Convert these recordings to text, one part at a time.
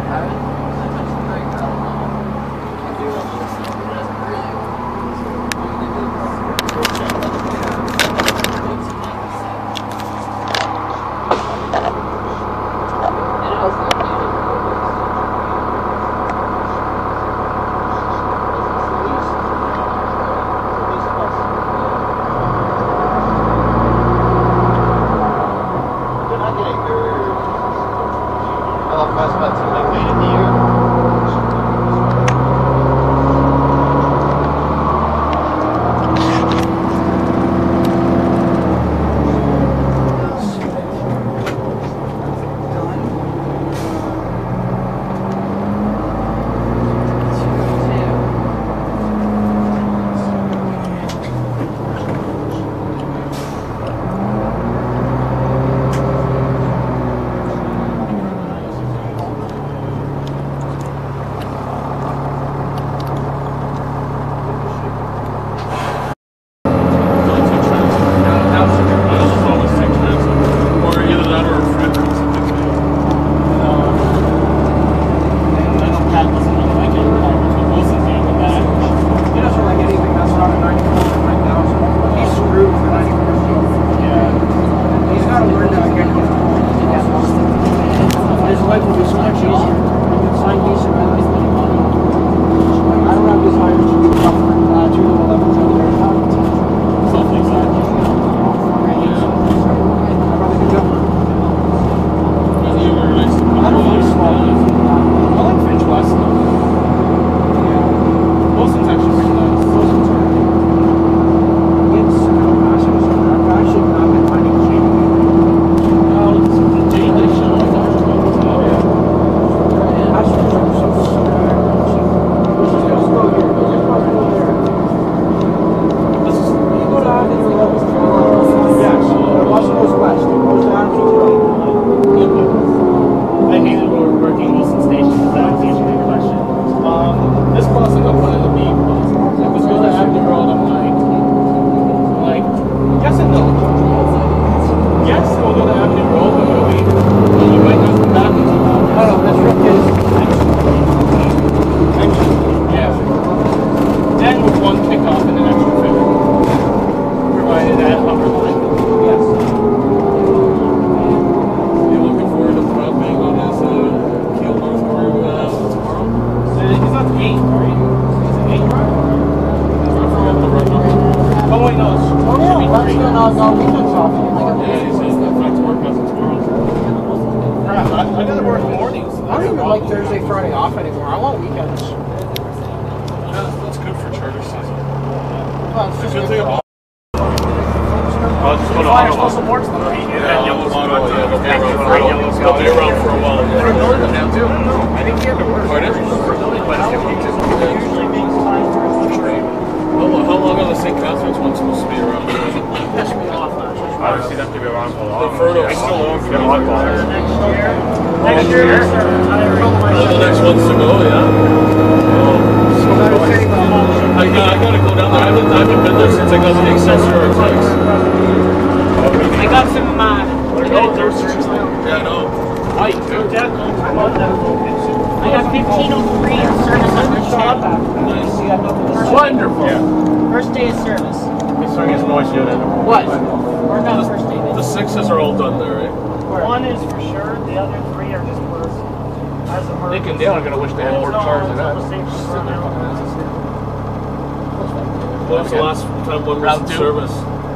When's the last time one was in service?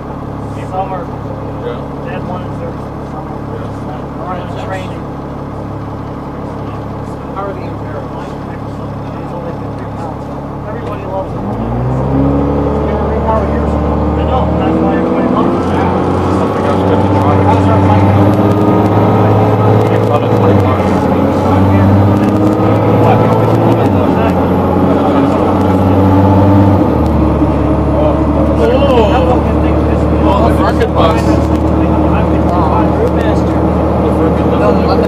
Summer. Yeah. They had one in service in the summer. Or in training. How are the Inverno? Excellent. It's only 50 pounds. Everybody loves them. They were repowered years ago. I know. That's why everybody loves them. Yeah. Something else good to try. How's our bike going? I love it 20 miles. What? Oh, the market bus. Brewmaster. The freaking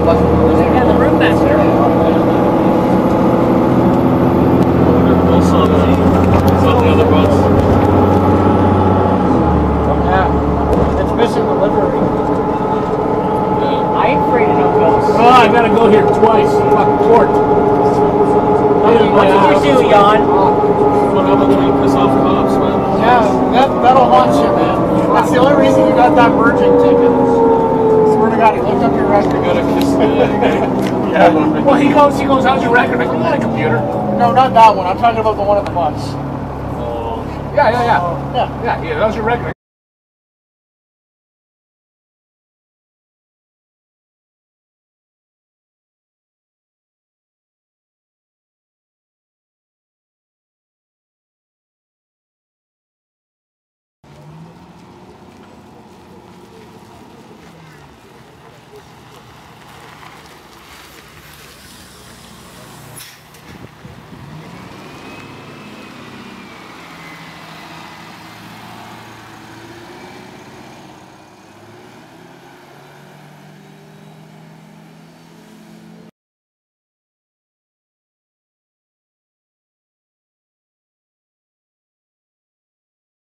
guys. Fuck, court. What did you do, Jan? What happens when you piss off cops, man? Yeah, that'll haunt you, man. That's the only reason you got that merging ticket. Swear to God, he looked up your record. You gotta kiss the egg. Yeah. Well, he goes, how's your record? I go, not a computer. No, not that one. I'm talking about the one at the bus. Yeah, how's your record?